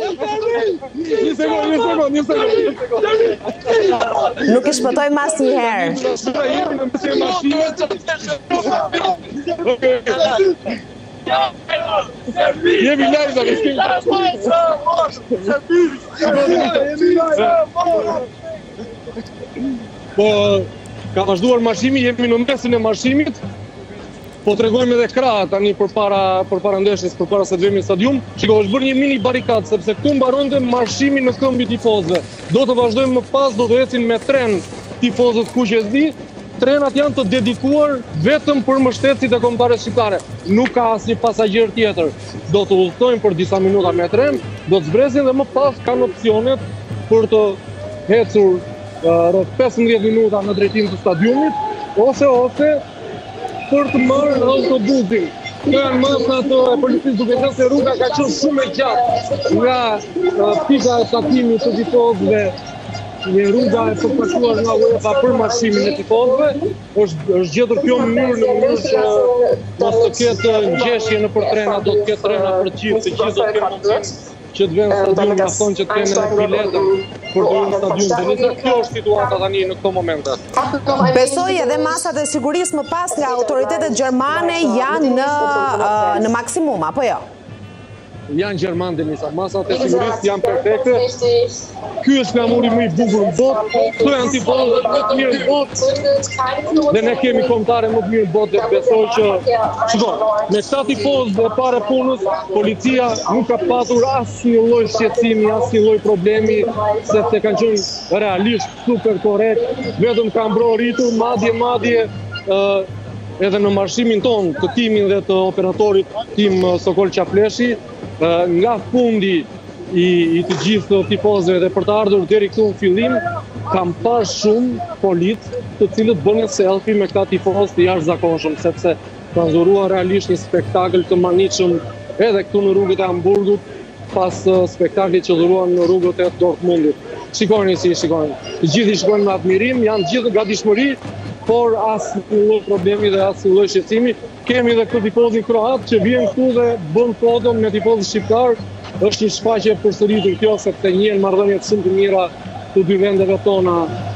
Një sekund. Nuk i shpëtoj mas një herë. Jemi live tani. Po ka vazhduar marshimi, jemi në mesin e marshimit. Po tregojmë edhe krah tani përpara ndeshjes, përpara se të vemi në stadium. Shiko, është bërë një mini barikadë sepse këtu mbaronte marshimi në këmbë tifozëve. Do të vazhdojmë më pas, do të ecin me tren tifozët Kuqezi. Trenat janë të dedikuar vetëm për mbështetësit e kombëtarëve shqiptare. Nuk ka asnjë pasagjer tjetër. Do të udhtojnë për disa minuta me tren, do të zbresin dhe më pas kanë opsionet për të ecur rreth 15 minuta në drejtim të stadiumit ose për të marrë autobusin. Janë masat e policisë duke thënë se rruga ka qenë shumë e gjatë nga pika e takimit të tifozëve. Një rruga e përfaqësuar nga UEFA për marshimin e tifozëve, është gjetur kjo mënyrë në mënyrë që mos të ketë ngjeshje nëpër trena, do të ketë trena për të gjithë do të kenë mundësi që të vënë stadium, ka thonë që të kenë biletën për të vënë stadium. Dhe kjo është situata tani në këto momente. Besoj edhe masat e sigurisë më pas nga autoritetet gjermane janë në maksimum, apo jo? Janë gjerman Denisa, masat e sigurisë janë perfekte. Ky është flamuri më i bukur në botë, këto janë tifozët më të mirë në botë. Dhe ne kemi kombëtare më të mirë në botë dhe besoj që shiko, me këta tifozë dhe pare punës, policia nuk ka patur asnjë lloj shqetësimi, asnjë lloj problemi, sepse kanë qenë realisht super korrekt, vetëm kanë mbrojtur madje edhe në marshimin ton të timin dhe të operatorit tim Sokol Qafleshi, nga fundi i të gjithë tifozëve dhe për të ardhur deri këtu në fillim, kam parë shumë policë të cilët bënë selfie me këta tifozë të jashtëzakonshëm, sepse kanë dhuruar realisht një spektakël të manitshëm edhe këtu në rrugët e Hamburgut, pas spektaklit që dhuruan në rrugët e Dortmundit. Shikoni si shikojnë. Të gjithë i shikojnë me admirim, janë gjithë gatishmëri, por asnjë lloj problemi dhe asnjë lloj shqetësimi. Kemi edhe këtë tifozin kroat që vjen këtu dhe bën foto me tifozin shqiptar. Është një shfaqje përsëritur kjo sepse njihen marrëdhënie shumë të mira të dy vendeve tona